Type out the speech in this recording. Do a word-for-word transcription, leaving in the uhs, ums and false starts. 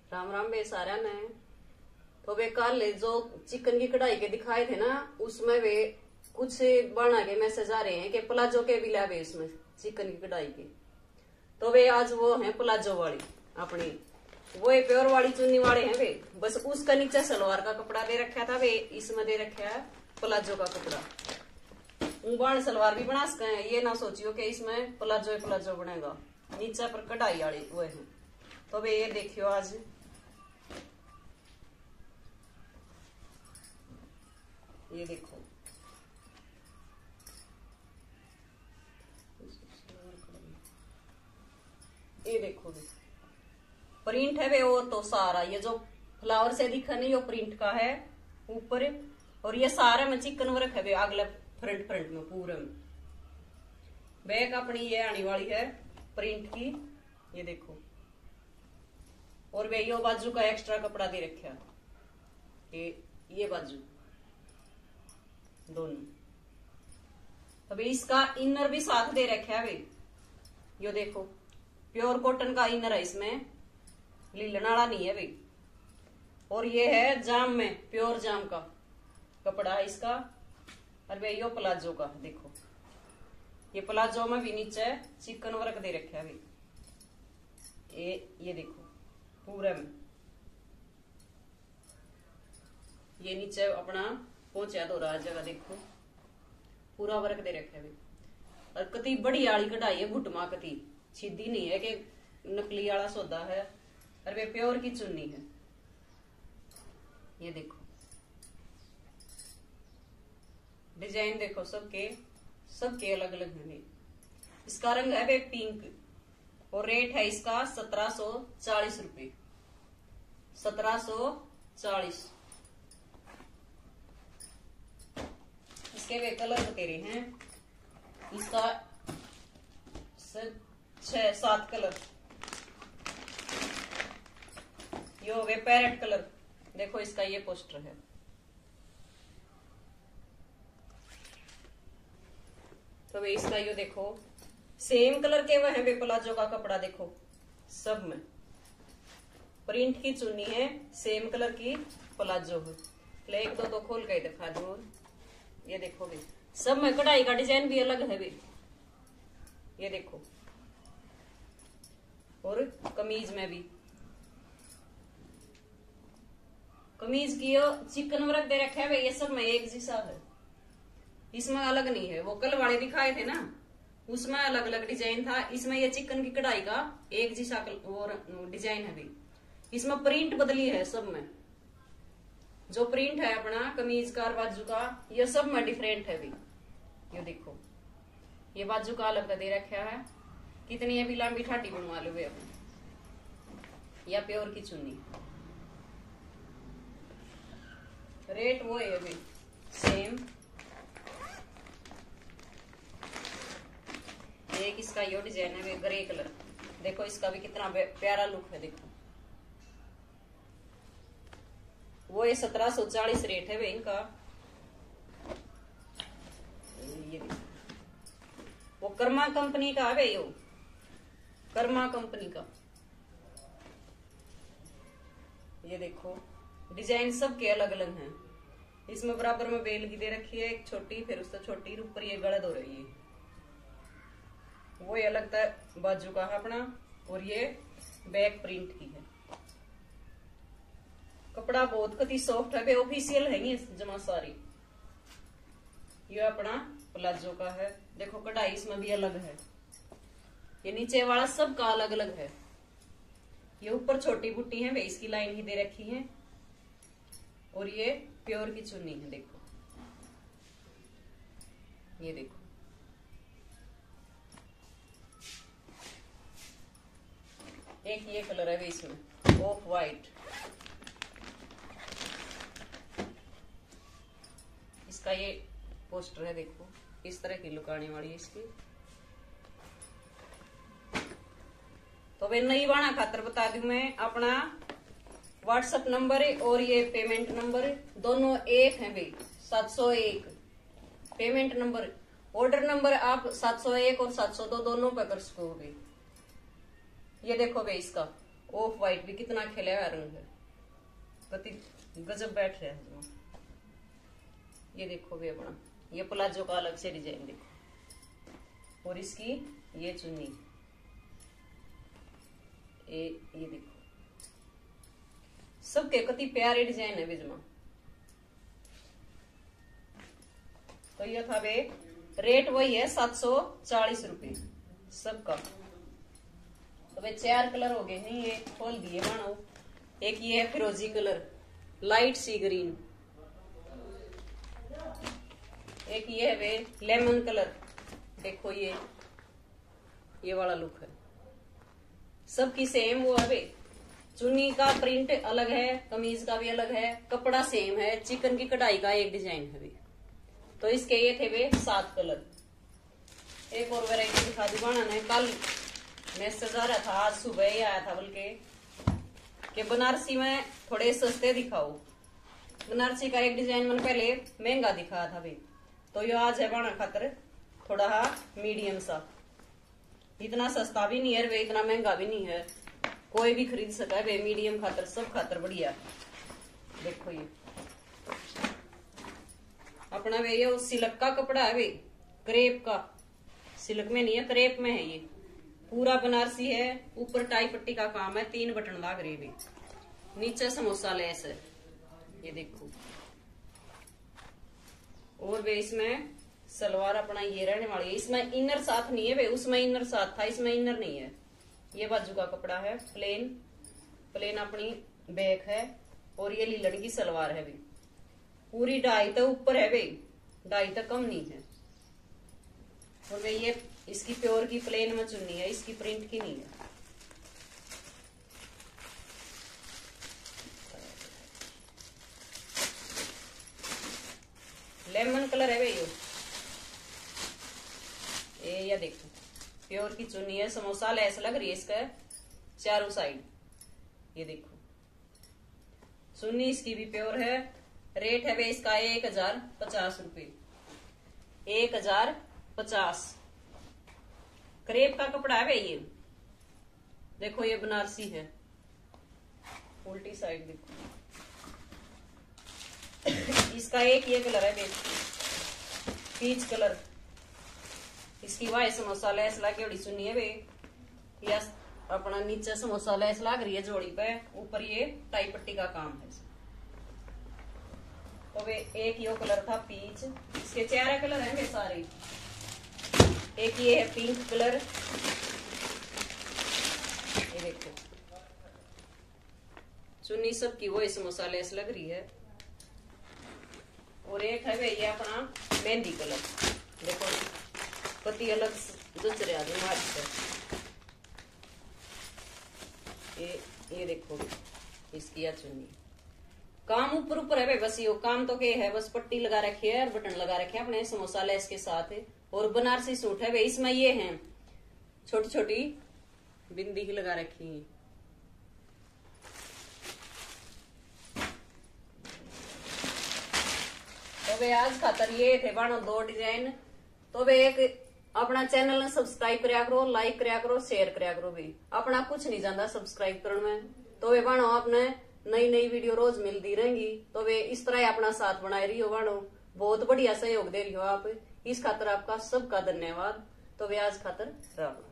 राम राम बे सारा ने। तो वे कल जो चिकन की कढ़ाई के दिखाए थे ना, उसमें वे कुछ बना के मैसेज आ रहे हैं कि प्लाजो के भी लावे उसमें चिकन की कढ़ाई के। तो वे आज वो है प्लाजो वाली अपनी, वो प्योर वाली चुन्नी वाले हैं वे। बस उसका नीचे सलवार का कपड़ा दे रखा था, वे इसमें दे रखा है प्लाजो का कपड़ा। उबाण सलवार भी बना सके हैं, ये ना सोचियो कि इसमें प्लाजो प्लाजो बनेगा। नीचे पर कढ़ाई वाली वो है। तो वे ये देखियो आज ये देखो, ये देखो प्रिंट है वे। और तो सारा ये जो फ्लावर से दिखा नहीं, वो प्रिंट का है ऊपर। और ये सारे में चिकन वर्क है वे, अगले फ्रंट फ्रंट में पूरे में। बैक अपनी ये आने वाली है प्रिंट की, ये देखो। और वे यो बाजू का एक्स्ट्रा कपड़ा दे रखा, ये ये बाजू दोनों। अभी इसका इनर भी साथ दे रखा है वे, यो देखो प्योर कॉटन का इनर है इसमें, लीलन वाला नहीं है वे। और ये है जाम में, प्योर जाम का कपड़ा है इसका। और वे यो प्लाजो का देखो, ये प्लाजो में भी नीचे चिकन वर्क दे रखा है वे। ये ये देखो पूरे में ये नीचे अपना पहुंचा दो रहा जगह, देखो पूरा वर्क दे रखा है। और कति बड़ी आली कढ़ाई है, घुटमा कति सीधी नहीं है कि नकली वाला सौदा है। और वे प्योर की चुन्नी है, ये देखो डिजाइन देखो, सबके सबके अलग अलग है। इसका रंग है वे पिंक। और रेट है इसका सत्रह सौ चालीस रुपये, सत्रह सौ चालीस। इसके वे कलर बतेरे हैं, इसका छह सात कलर। यो वे पैरेट कलर देखो, इसका ये पोस्टर है। तो वे इसका यो देखो सेम कलर के वह है वे प्लाजो का कपड़ा, देखो सब में प्रिंट की चुन्नी है, सेम कलर की प्लाजो है। एक दो दो खोल के दिखा दो, ये देखो वे सब में कढ़ाई का डिजाइन भी अलग है वे, ये देखो। और कमीज में भी, कमीज की यो चिकन वर्क दे रखा है वे, ये सब में एक जैसा है, इसमें अलग नहीं है। वो कल वाले दिखाए थे ना, उसमें अलग अलग डिजाइन था, इसमें ये चिकन की कढ़ाई का एक जैसा और डिजाइन है भी। इसमें प्रिंट बदली है सब में, जो प्रिंट है अपना कमीज का और बाजू का, ये सब में डिफरेंट है भी। ये देखो ये बाजू का अलग दे रखा है, कितनी है भी लंबी ठाटी बनवा लो वे अपनी, या प्योर की चुन्नी। रेट वो है भी सेम। एक इसका यो डिजाइन है वे ग्रे कलर, देखो इसका भी कितना प्यारा लुक है, देखो वो ये सत्रह सौ चालीस रेट है वे इनका। ये देखो वो कर्मा कंपनी का है वे, यो कर्मा कंपनी का। ये देखो डिजाइन सबके अलग अलग हैं। इसमें बराबर में बेल की दे रखी है एक छोटी, फिर उससे छोटी, ऊपर ये गलत हो रही है। वो ये अलग था बाजू का है अपना, और ये बैक प्रिंट की है। कपड़ा बहुत कति सॉफ्ट है, ऑफिशियल है ये जमा सारी। ये अपना प्लाजो का है, देखो कढ़ाई इसमें भी अलग है। ये नीचे वाला सब का अलग अलग है। ये ऊपर छोटी बुट्टी है वे, इसकी लाइन ही दे रखी है। और ये प्योर की चुन्नी है, देखो ये देखो। एक ये कलर है वे इसमें ऑफ वाइट, इसका ये पोस्टर है, देखो इस तरह की लुक आने वाली है इसकी। तो वे नई वाणा खातर बता दूं मैं, अपना व्हाट्सएप नंबर और ये पेमेंट नंबर दोनों एक है भाई, सात सौ एक पेमेंट नंबर। ऑर्डर नंबर आप सात सौ एक और सात सौ दो दोनों पे कर सकोगे। ये देखो भाई इसका ऑफ व्हाइट भी कितना खिला हुआ रंग है, पति गजब बैठ रहा है। ये देखो भी अपना ये प्लाजो का अलग से डिजाइन देखो, और इसकी ये चुन्नी, ये ये देखो सबके कति प्यारे डिजाइन है बिजमा। तो ये था वे रेट वही है सात सौ चालीस रुपये सबका। तो वे चार कलर हो गए हैं, ये खोल दिए मानो। एक ये है फिरोजी कलर, लाइट सी ग्रीन, एक ये है वे लेमन कलर, देखो ये ये वाला लुक है। सबकी सेम वो है वे, चुन्नी का प्रिंट अलग है, कमीज का भी अलग है, कपड़ा सेम है, चिकन की कढ़ाई का एक डिजाइन है वे। तो इसके ये थे वे सात कलर। एक और वैरायटी दिखा दी बाना ने, कल मैसेज आ रहा था, आज सुबह ही आया था बल्कि कि बनारसी में थोड़े सस्ते दिखाओ। बनारसी का एक डिजाइन मैंने पहले महंगा दिखाया था भाई, तो ये आज है बाना खातर थोड़ा मीडियम सा, इतना सस्ता भी नहीं है वे, इतना महंगा भी नहीं है, कोई भी खरीद सका है वे, मीडियम खातर सब खातर बढ़िया। देखो ये अपना वे ये सिल्क का कपड़ा है वे, क्रेप का, सिल्क में नहीं है क्रेप में है, ये पूरा बनारसी है, ऊपर टाई पट्टी का काम है, तीन बटन लाग रहे वे, नीचे समोसा लेस है, ये देखो। और वे इसमें सलवार अपना ये रहने वाली है, इसमें इनर साथ नहीं है वे, उसमें इनर साथ था, इसमें इनर नहीं है। ये बाजू का कपड़ा है, प्लेन प्लेन अपनी बैक है, और ये लीलन की सलवार है वे, पूरी ढाई तक ऊपर है वे, ढाई तक कम नहीं है। और वे ये इसकी प्योर की प्लेन में चुन्नी है, इसकी प्रिंट की नहीं है। लेमन कलर है वे ये ये या देखो प्योर की चुन्नी है, समोसा लेस लग रही है इसका चारों साइड, ये देखो चुन्नी इसकी भी प्योर है। रेट है वे इसका एक हजार पचास रुपये, एक हजार पचास। क्रेप का कपड़ा है वे ये, देखो ये बनारसी है, उल्टी साइड देखो। इसका एक ये कलर है वे, पीच कलर, इसकी वाई समोसा लेस लाके बड़ी चुन्नी है वे, या अपना नीचे समोसा लेस लाग रही है जोड़ी पे, ऊपर ये टाई पट्टी का काम है। तो वे एक यो कलर था पीच, इसके चार कलर हैं वे सारे, एक ये है पिंक कलर, ये देखो चुन्नी सबकी वही समोसा लेस लग रही है। और एक है वे ये अपना मेहंदी कलर, देखो पति अलग जच रहा है। ये ये देखो इसकी या चुन्नी, काम ऊपर ऊपर है भाई, बस यो काम तो क्या है, बस पट्टी लगा रखी है और बटन लगा रखे हैं अपने समोसा लेस के साथ। और बनारसी सूट है भाई, इसमें ये है छोटी छोटी बिंदी ही लगा रखी है। तो वे आज खातर ये थे बानो दो डिजाइन। तो वे एक अपना चैनल ने सब्सक्राइब करया करो, लाइक करया करो, शेयर करया करो भी, अपना कुछ नहीं जाता सब्सक्राइब करने में। तो वे बानो आपने नई नई वीडियो रोज मिलती रहेंगी, तो वे इस तरह अपना साथ बनाए रही हो बानो, बहुत बढ़िया सहयोग दे रही हो आप, इस खातर आपका सबका धन्यवाद। तो वे आज खातर राम।